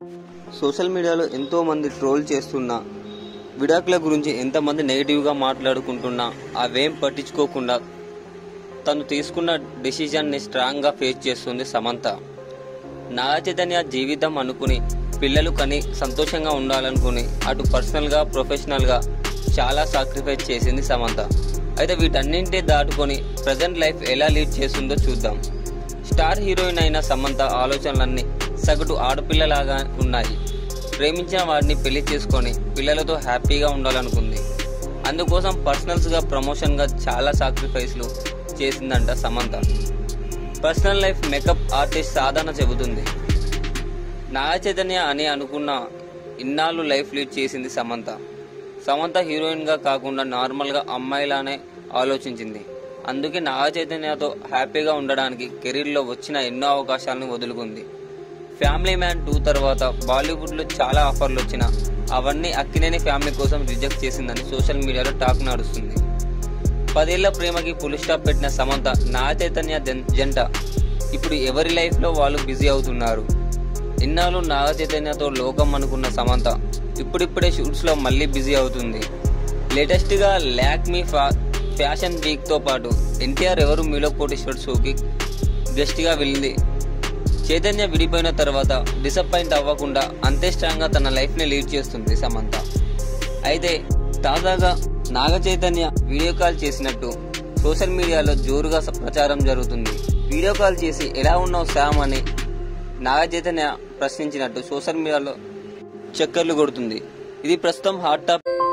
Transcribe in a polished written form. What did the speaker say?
Social మీడియాలో ఎంతో మంది ట్రోల్ చేస్తున్నా, విడాకుల గురించి ఎంతమంది నెగిటివ్గా మాట్లాడుకుంటున్నా అవేం పట్టించుకోకుండా తను తీసుకున్న డెసిజన్ని స్ట్రాంగ్గా ఫేస్ చేస్తుంది సమంత. నాగ చైతన్య జీవితం అనుకుని పిల్లలు కని సంతోషంగా ఉండాలనుకుని అటు పర్సనల్గా ప్రొఫెషనల్గా చాలా సాక్రిఫైస్ చేసింది సమంత. అయితే వీటన్నింటి దాటుకొని ప్రజెంట్ లైఫ్ ఎలా లీడ్ చేస్తుందో చూద్దాం. స్టార్ హీరోయిన్ అయిన సమంత ఆలోచనలన్నీ సగటు ఆడపిల్లలాగా ఉన్నాయి. ప్రేమించిన వారిని పెళ్లి చేసుకొని పిల్లలతో హ్యాపీగా ఉండాలనుకుంది. అందుకోసం పర్సనల్స్గా ప్రమోషన్గా చాలా సాక్రిఫైస్లు చేసిందంట Samantha. Personal life makeup artist Sadhana చెబుతుంది. నాగ చైతన్య అని అనుకున్న ఇన్నాళ్ళు లైఫ్ లీడ్ చేసింది సమంత. సమంత హీరోయిన్గా కాకుండా నార్మల్గా అమ్మాయిలానే ఆలోచించింది. అందుకే నాగ చైతన్యతో హ్యాపీగా ఉండడానికి కెరీర్లో వచ్చిన ఎన్నో అవకాశాలను వదులుకుంది. ఫ్యామిలీ మ్యాన్ 2 తర్వాత బాలీవుడ్లో చాలా ఆఫర్లు వచ్చినా అవన్నీ అక్కినేని ఫ్యామిలీ కోసం రిజెక్ట్ చేసిందని సోషల్ మీడియాలో టాక్ నడుస్తుంది. 10 ఏళ్ల ప్రేమకి ఫుల్ స్టాప్ పెట్టిన సమంత నాగ చైతన్య జంట ఇప్పుడు ఎవరి లైఫ్లో వాళ్ళు బిజీ అవుతున్నారు. ఇన్నాళ్ళు నాగ చైతన్యతో లోకం అనుకున్న సమంత ఇప్పుడిప్పుడే షూట్స్లో మళ్ళీ బిజీ అవుతుంది. లేటెస్ట్గా లాక్మీ ఫ్యాషన్ వీక్తో పాటు ఎన్టీఆర్ ఎవరు మీలో కోటేశ్వర్ షోకి గెస్ట్గా వెళ్ళింది. చైతన్య విడిపోయిన తర్వాత డిసప్పాయింట్ అవ్వకుండా అంతే స్ట్రాంగ్గా తన లైఫ్ని లీడ్ చేస్తుంది సమంత. అయితే తాజాగా నాగ చైతన్య వీడియో కాల్ చేసినట్టు సోషల్ మీడియాలో జోరుగా ప్రచారం జరుగుతుంది. వీడియో కాల్ చేసి ఎలా ఉన్నావు శామ్ అని నాగ చైతన్య ప్రశ్నించినట్టు సోషల్ మీడియాలో చక్కర్లు కొడుతుంది. ఇది ప్రస్తుతం హాట్ టాపిక్.